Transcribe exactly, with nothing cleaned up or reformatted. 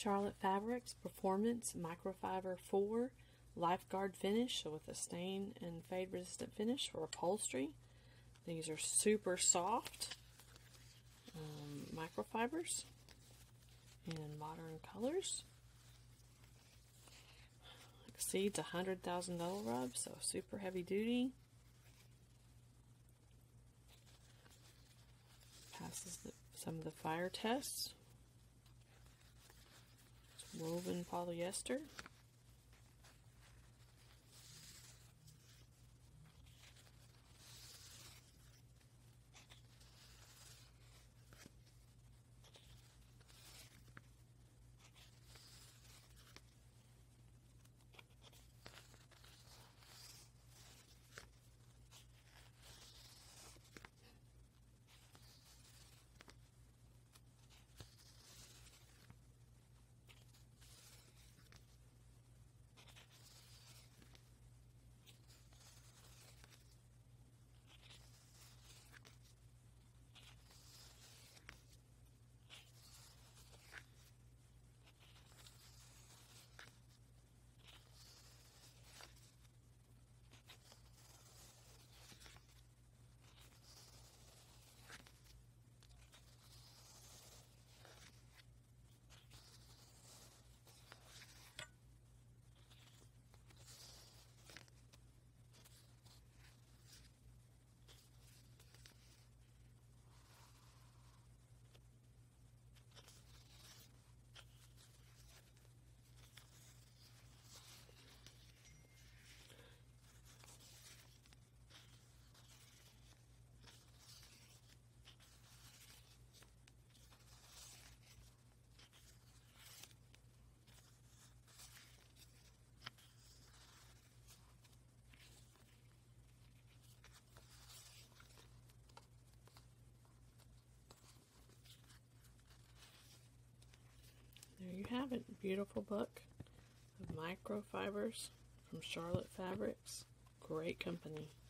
Charlotte Fabrics Performance Microfiber four Lifeguard finish with a stain and fade resistant finish for upholstery. These are super soft um, microfibers in modern colors. Exceeds one hundred thousand double rub, so super heavy duty. Passes the, some of the fire tests. It's woven polyester. There you have it. Beautiful book of microfibers from Charlotte Fabrics. Great company.